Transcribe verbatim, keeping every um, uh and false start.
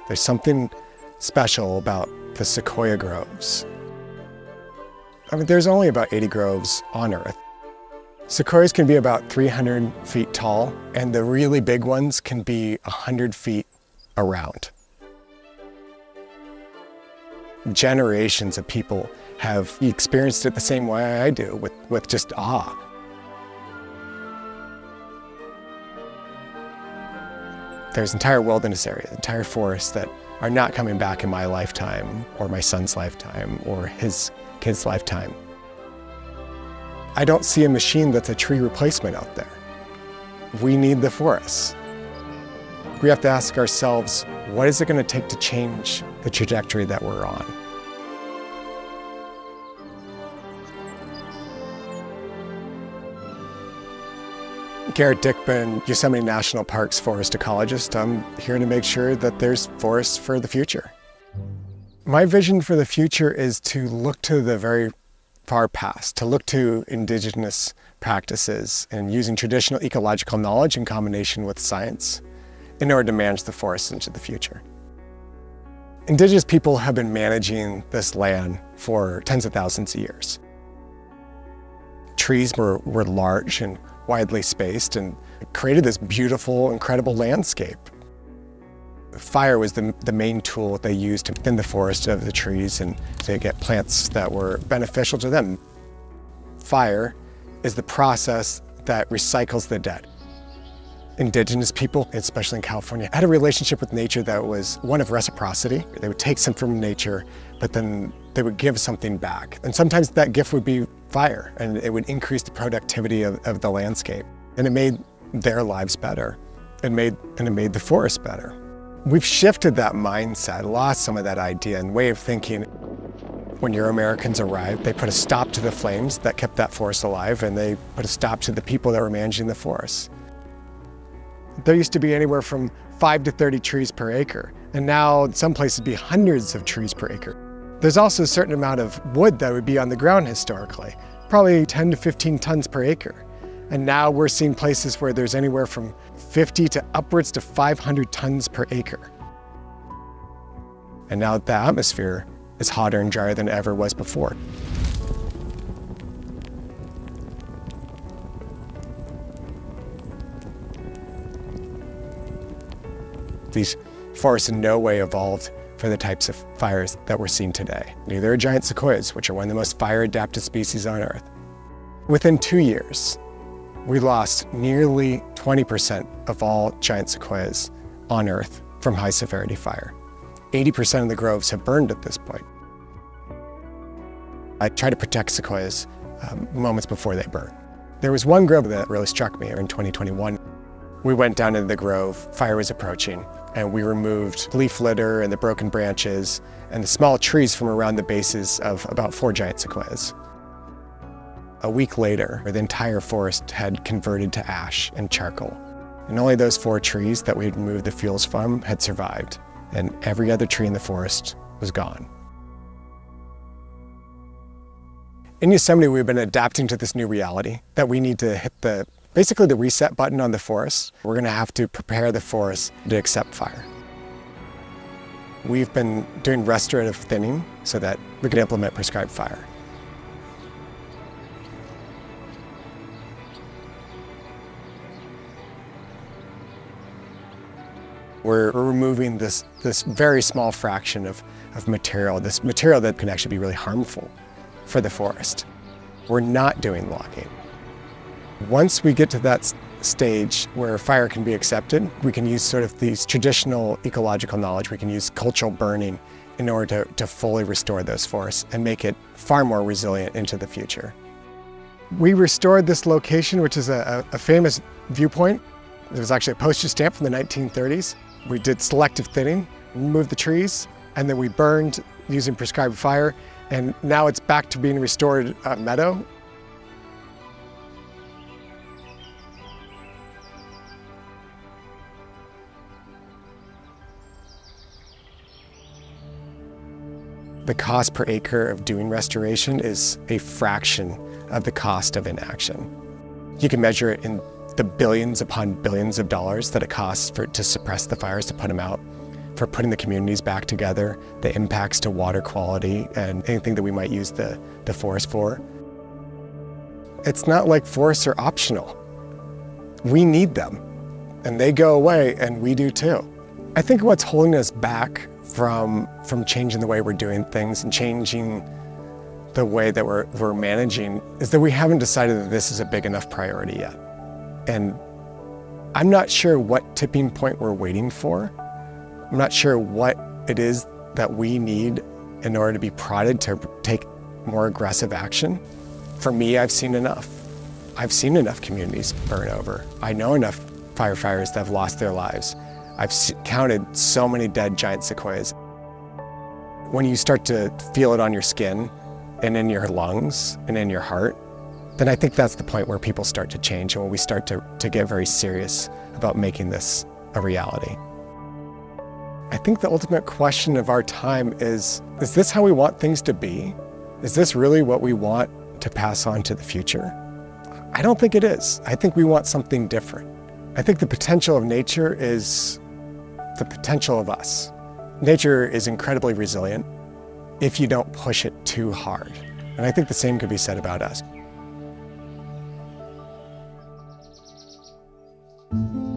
There's something special about the sequoia groves. I mean, there's only about eighty groves on Earth. Sequoias can be about three hundred feet tall, and the really big ones can be one hundred feet around. Generations of people have experienced it the same way I do, with, with just awe. There's entire wilderness areas, entire forests that are not coming back in my lifetime, or my son's lifetime, or his kid's lifetime. I don't see a machine that's a tree replacement out there. We need the forests. We have to ask ourselves, what is it going to take to change the trajectory that we're on? Garrett Dickman, Yosemite National Park's forest ecologist. I'm here to make sure that there's forests for the future. My vision for the future is to look to the very far past, to look to indigenous practices and using traditional ecological knowledge in combination with science in order to manage the forests into the future. Indigenous people have been managing this land for tens of thousands of years. Trees were, were large and widely spaced and created this beautiful, incredible landscape. Fire was the, the main tool they used to thin the forest of the trees and to get plants that were beneficial to them. Fire is the process that recycles the dead. Indigenous people, especially in California, had a relationship with nature that was one of reciprocity. They would take something from nature, but then they would give something back. And sometimes that gift would be fire, and it would increase the productivity of, of the landscape. And it made their lives better. It made, and it made the forest better. We've shifted that mindset, lost some of that idea and way of thinking. When Euro-Americans arrived, they put a stop to the flames that kept that forest alive, and they put a stop to the people that were managing the forest. There used to be anywhere from five to thirty trees per acre, and now in some places be hundreds of trees per acre. There's also a certain amount of wood that would be on the ground historically, probably ten to fifteen tons per acre. And now we're seeing places where there's anywhere from fifty to upwards to five hundred tons per acre. And now the atmosphere is hotter and drier than it ever was before. These forests in no way evolved for the types of fires that we're seeing today. Neither are giant sequoias, which are one of the most fire-adapted species on Earth. Within two years, we lost nearly twenty percent of all giant sequoias on Earth from high-severity fire. eighty percent of the groves have burned at this point. I try to protect sequoias um, moments before they burn. There was one grove that really struck me in twenty twenty-one. We went down into the grove, fire was approaching, and we removed leaf litter and the broken branches and the small trees from around the bases of about four giant sequoias. A week later, the entire forest had converted to ash and charcoal. And only those four trees that we had removed the fuels from had survived, and every other tree in the forest was gone. In Yosemite, we've been adapting to this new reality that we need to hit the basically the reset button on the forest. We're going to have to prepare the forest to accept fire. We've been doing restorative thinning so that we can implement prescribed fire. We're removing this, this very small fraction of, of material, this material that can actually be really harmful for the forest. We're not doing logging. Once we get to that stage where fire can be accepted, we can use sort of these traditional ecological knowledge. We can use cultural burning in order to, to fully restore those forests and make it far more resilient into the future. We restored this location, which is a, a famous viewpoint. It was actually a postage stamp from the nineteen thirties. We did selective thinning, removed the trees, and then we burned using prescribed fire, and now it's back to being restored uh, meadow. The cost per acre of doing restoration is a fraction of the cost of inaction. You can measure it in the billions upon billions of dollars that it costs for, to suppress the fires, to put them out. for putting the communities back together, the impacts to water quality, and anything that we might use the, the forest for. It's not like forests are optional. We need them, and they go away, and we do too. I think what's holding us back from, from changing the way we're doing things and changing the way that we're, we're managing is that we haven't decided that this is a big enough priority yet. And I'm not sure what tipping point we're waiting for. I'm not sure what it is that we need in order to be prodded to take more aggressive action. For me, I've seen enough. I've seen enough communities burn over. I know enough firefighters that have lost their lives. I've counted so many dead giant sequoias. When you start to feel it on your skin and in your lungs and in your heart, then I think that's the point where people start to change and when we start to, to get very serious about making this a reality. I think the ultimate question of our time is, is this how we want things to be? Is this really what we want to pass on to the future? I don't think it is. I think we want something different. I think the potential of nature is the potential of us. Nature is incredibly resilient if you don't push it too hard. And I think the same could be said about us.